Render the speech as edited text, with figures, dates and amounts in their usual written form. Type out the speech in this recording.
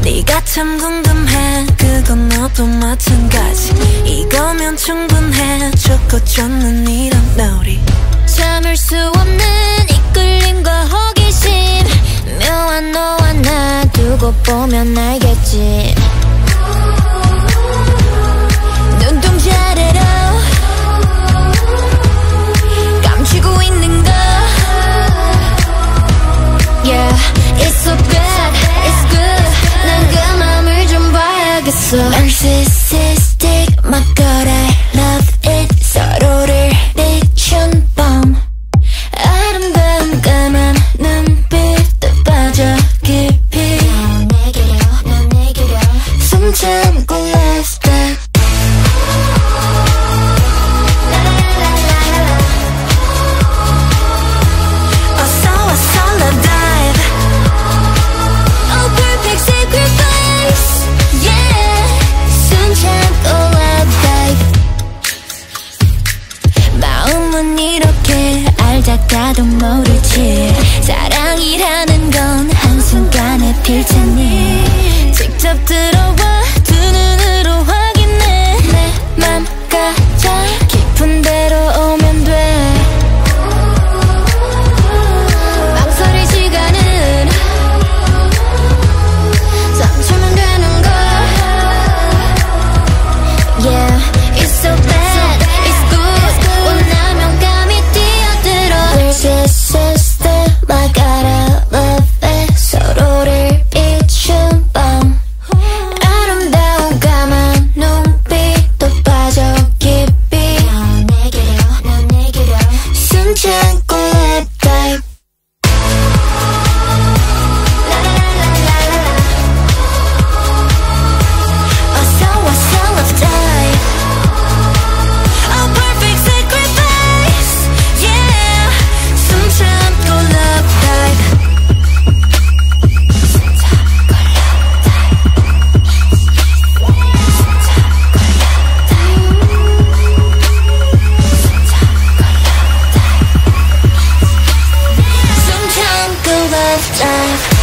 네가 참 궁금해 그건 너도 마찬가지 이거면 충분해 좋고 좋는 이런 놀이 참을 수 없는 이끌림과 호기심 묘한 너와 나 두고 보면 알겠지 눈동자래로 감추고 있는 거 Yeah, it's so bad, it's good 난 그 맘을 좀 봐야겠어 Narcissistic, my god I love it 서로를 비춘 밤 아름다운 까만 눈빛도 빠져 깊이 넌 내게로 숨 참고 last time 알다가도 모르지 사랑이라는 건 한순간에 필 테니 직접 들어와 두 눈으로 확인해 내 맘 가장 깊은 데로 오면 돼 망설일 시간은 3초면 되는 걸 Yeah, it's so bad, it's good 원하면 감히 This system, I gotta love it 서로를 비춘 밤 아름다운 까만 눈빛도 빠져 깊이 넌 내게로 숨 참고 lap dive 어서 love dive A perfect sacrifice, yeah 숨 참고 love dive 숨 참고 love dive 숨 참고 love dive